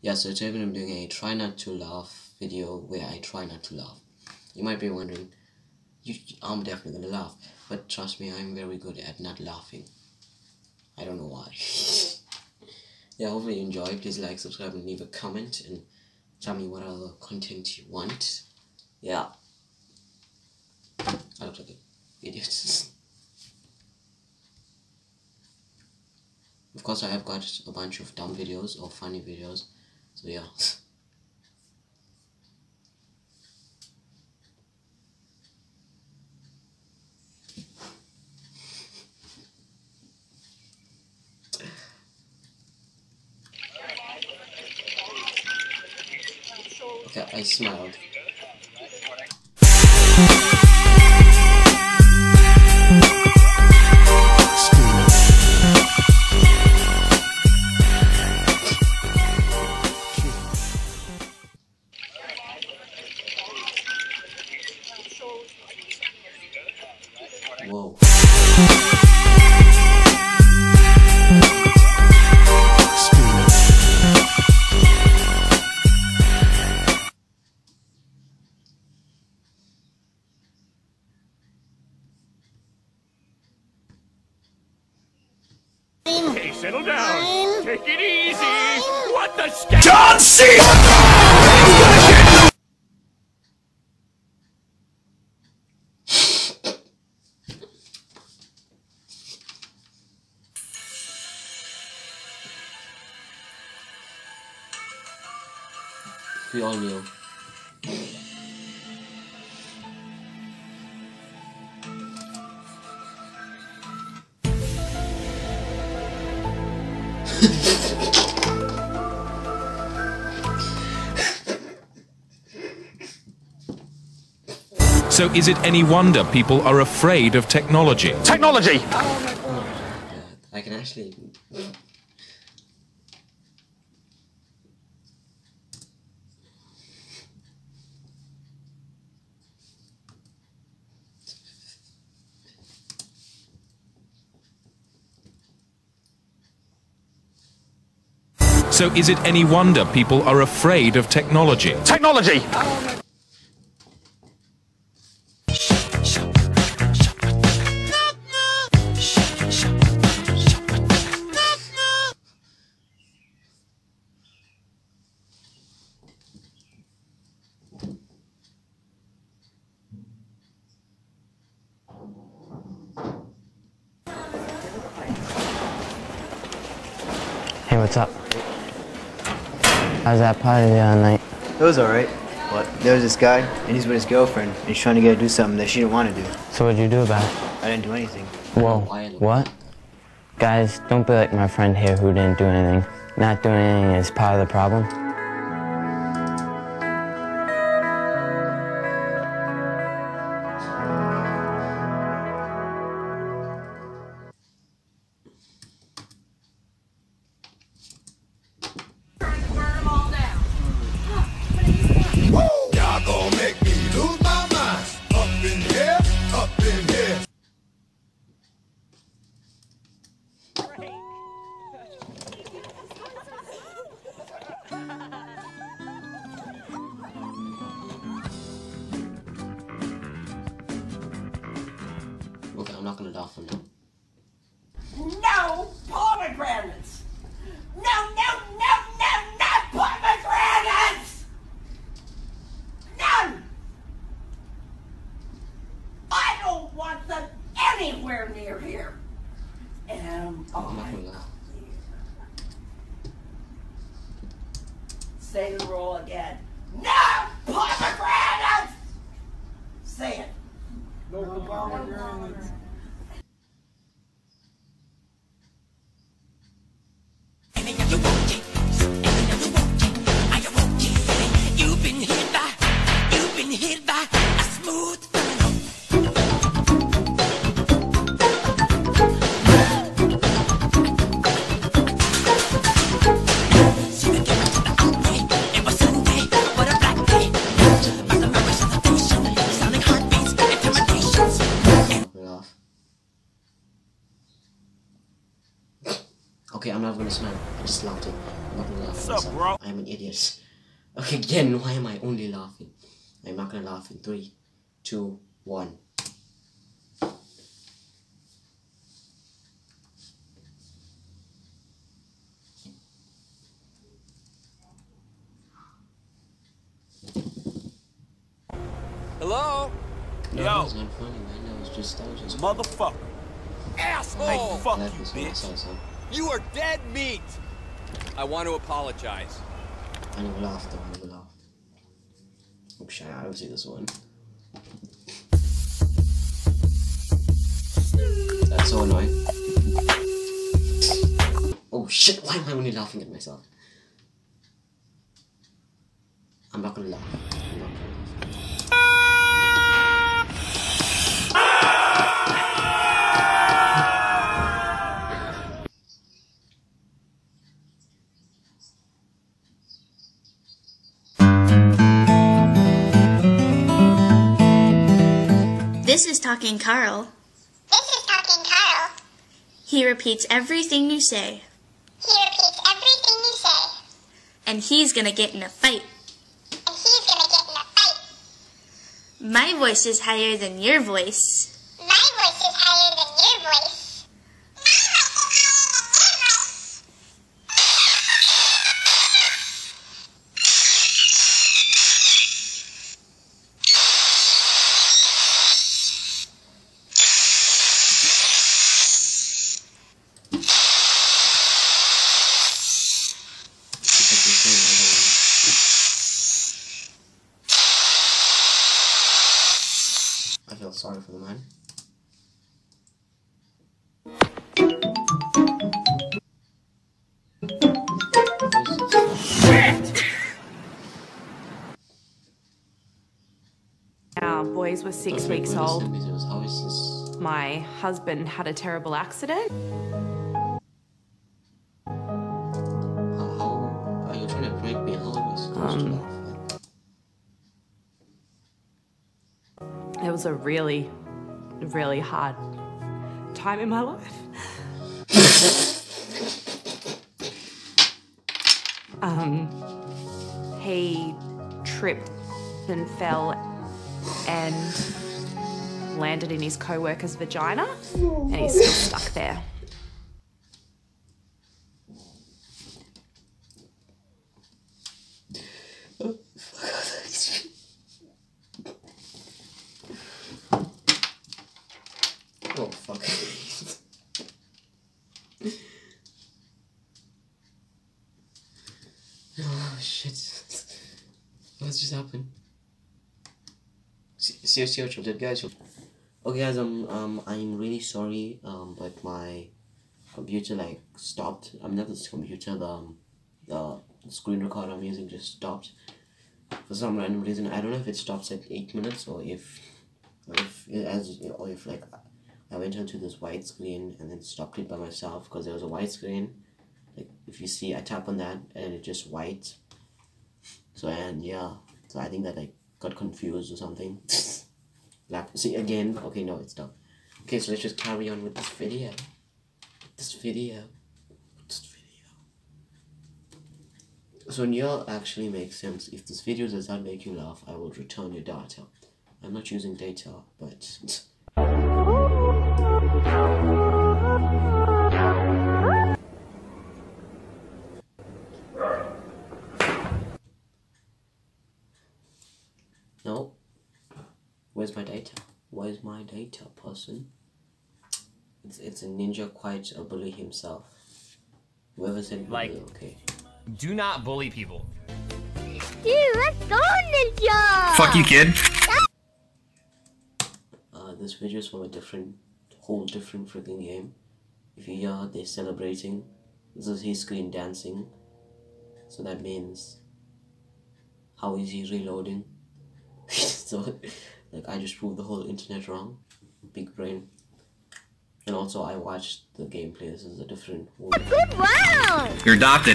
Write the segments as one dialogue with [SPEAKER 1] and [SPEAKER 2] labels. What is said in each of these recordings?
[SPEAKER 1] Yeah, so today I'm doing a try not to laugh video where I try not to laugh. You might be wondering, I'm definitely gonna laugh, but trust me, I'm very good at not laughing. I don't know why. Yeah, hopefully you enjoy. Please like, subscribe, and leave a comment, and tell me what other content you want. Yeah. I look like an idiot. Of course, I have got a bunch of dumb videos or funny videos, so yeah. Okay, I smiled. Whoa.
[SPEAKER 2] Hey, settle down. Take it easy. What the
[SPEAKER 3] John C.
[SPEAKER 1] We all knew.
[SPEAKER 3] So is it any wonder people are afraid of technology?
[SPEAKER 2] Technology!
[SPEAKER 1] Oh my god, I can actually...
[SPEAKER 3] So is it any wonder people are afraid of technology?
[SPEAKER 2] Technology!
[SPEAKER 4] Hey, what's up? How's that party the other night?
[SPEAKER 5] It was alright, but there was this guy, and he's with his girlfriend, and he's trying to get her to do something that she didn't want to do.
[SPEAKER 4] So what'd you do about it?
[SPEAKER 5] I didn't do anything.
[SPEAKER 4] Whoa, what? Guys, don't be like my friend here who didn't do anything. Not doing anything is part of the problem.
[SPEAKER 3] Y'all gonna make me lose my mind. Up in here, up in here.
[SPEAKER 1] Okay, I'm not gonna laugh for now.
[SPEAKER 6] No pomegranates! No pomegranates! None! I don't want them anywhere near here.
[SPEAKER 1] I'm not gonna laugh.
[SPEAKER 6] Say the rule again. No pomegranates! Say it. No pomegranates.
[SPEAKER 7] You've been hit by a smooth funnel. See the difference in the outlay. It was Sunday, but a black day. By the memories of the tension, sounding heartbeats, intimidations.
[SPEAKER 1] Laugh. I'm an idiot. Okay, again, why am I only laughing? I'm not gonna laugh in 3, 2, 1.
[SPEAKER 2] Hello?
[SPEAKER 1] No,
[SPEAKER 2] Yo.
[SPEAKER 1] that was not funny, man. That was just
[SPEAKER 2] Motherfucker. Asshole! Hey, fuck
[SPEAKER 1] that
[SPEAKER 2] you,
[SPEAKER 1] was what I saw,
[SPEAKER 2] bitch.
[SPEAKER 1] so.
[SPEAKER 2] You are dead meat. I want to apologize.
[SPEAKER 1] I never laughed though, I never laughed. Oops, I will see this one. That's so annoying. Oh shit, why am I only laughing at myself? I'm not gonna laugh. I'm not gonna laugh.
[SPEAKER 8] This is Talking Carl.
[SPEAKER 9] This is Talking Carl.
[SPEAKER 8] He repeats everything you say.
[SPEAKER 9] He repeats everything you say.
[SPEAKER 8] And he's gonna get in a fight.
[SPEAKER 9] And he's gonna get in a fight.
[SPEAKER 8] My voice is higher than your voice.
[SPEAKER 9] My voice is higher than your voice.
[SPEAKER 1] I feel sorry for the man.
[SPEAKER 10] Our boys were 6 weeks
[SPEAKER 1] How
[SPEAKER 10] old.
[SPEAKER 1] is this?
[SPEAKER 10] My husband had a terrible accident.
[SPEAKER 1] How are you trying to break me? How am I supposed to laugh?
[SPEAKER 10] It was a really, really hard time in my life. He tripped and fell and landed in his co-worker's vagina, and he's still stuck there.
[SPEAKER 1] Oh fuck. Oh shit. What's just happened? See what you did, guys. Okay guys, I'm really sorry, but my computer like stopped. Not this computer, the screen recorder I'm using just stopped for some random reason. I don't know if it stops at 8 minutes or if like I went onto this white screen and then stopped it by myself, because there was a white screen. Like if you see, I tap on that and it just white. So and yeah, so I think that I got confused or something. Like, see again. Okay, no, it's done. Okay, so let's just carry on with this video. So Nia actually makes sense. If this video does not make you laugh, I will return your data. I'm not using data, but no. Where's my data? Where's my data, person? It's a ninja, quite a bully himself. Whoever said bully,
[SPEAKER 11] like,
[SPEAKER 1] okay.
[SPEAKER 11] Do not bully people.
[SPEAKER 9] Dude, let's go, Ninja!
[SPEAKER 11] Fuck you, kid.
[SPEAKER 1] This video is from a whole different freaking game. If you hear they're celebrating, this is his screen dancing. So that means, how is he reloading? So, like, I just proved the whole internet wrong. Big brain. And also, I watched the gameplay. This is a different.
[SPEAKER 9] Good round!
[SPEAKER 11] You're adopted.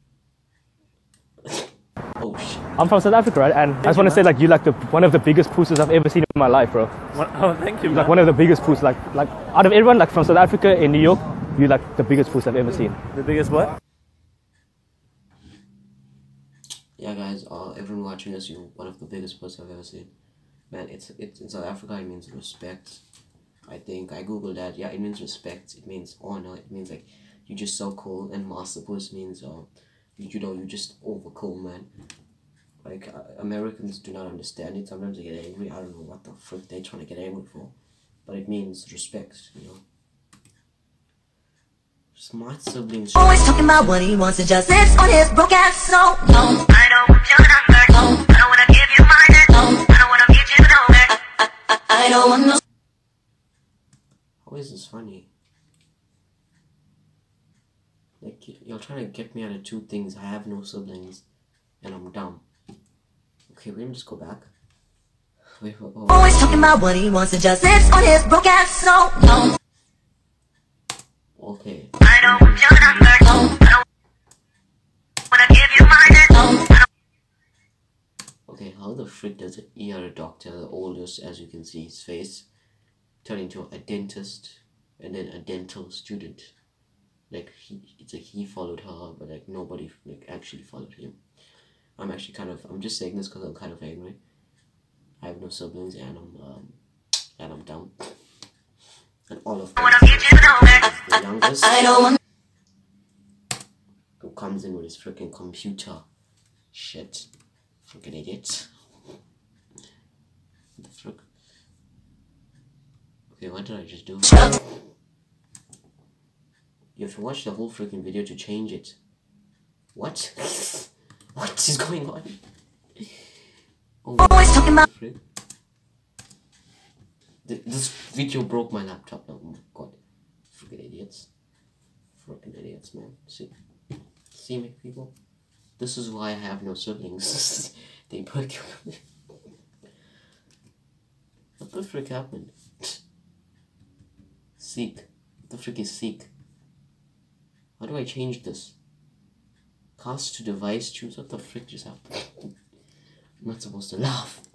[SPEAKER 1] Oh shit.
[SPEAKER 12] I'm from South Africa, right? And I just want to say, like, you're like one of the biggest poosters I've ever seen in my life, bro.
[SPEAKER 13] Oh, thank you, man.
[SPEAKER 12] Like one of the biggest poosters, like out of everyone, like from South Africa in New York, you're like the biggest pooster I've ever seen.
[SPEAKER 13] The biggest what?
[SPEAKER 1] Yeah, guys, everyone watching this, you're one of the biggest posts I've ever seen. Man, it's in South Africa, it means respect. I think I googled that. Yeah, it means respect. It means honor. It means like you're just so cool. And masterpiece means you know, you're just over cool, man. Like Americans do not understand it. Sometimes they get angry. I don't know what the frick they're trying to get angry for, but it means respect. You know. Smart siblings.
[SPEAKER 7] Always talking about what he wants and just lives on his broke ass soul. No, I don't want your number. No, I don't wanna give you mine. No, I don't wanna meet you nowhere. I don't want no.
[SPEAKER 1] How is this funny? Like you're trying to get me out of two things. I have no siblings, and I'm dumb. Okay, let me just go back. Wait,
[SPEAKER 7] Always talking about what he wants and just lives on his broke ass soul. No.
[SPEAKER 1] Okay.
[SPEAKER 7] I don't want your number. No, I don't wanna give you mine. No.
[SPEAKER 1] Okay, how the frick does an ER doctor, the oldest, as you can see his face, turn into a dentist and then a dental student? Like it's like he followed her, but like nobody like actually followed him. I'm just saying this because I'm kind of angry. I have no siblings and I'm dumb. And all of them the youngest who comes in with his freaking computer. Shit. Freaking idiot. What the frick? Okay, what did I just do? You have to watch the whole freaking video to change it. What? What is going on? Oh,
[SPEAKER 7] Always talking about.
[SPEAKER 1] This video broke my laptop. Oh my god. Freaking idiots. Freaking idiots, man. See me, people? This is why I have no siblings. They both killed me. What the frick happened? Seek. What the frick is seek? How do I change this? Cast to device, choose. What the frick just happened? I'm not supposed to laugh.